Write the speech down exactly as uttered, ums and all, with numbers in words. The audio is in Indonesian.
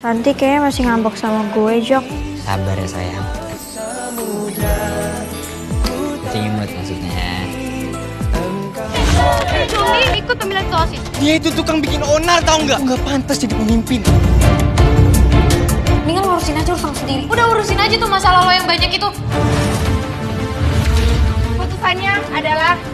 Ranti kayaknya masih ngambek sama gue, Jok. Sabar ya sayang. Kucing imut maksudnya. Juli ikut pemilihan ketua OSIS. Dia itu tukang bikin onar, tau nggak? Nggak pantas jadi pemimpin. Mendingan ngurusin aja urusan sendiri. Udah urusin aja tuh masalah lo yang banyak itu. Putusannya adalah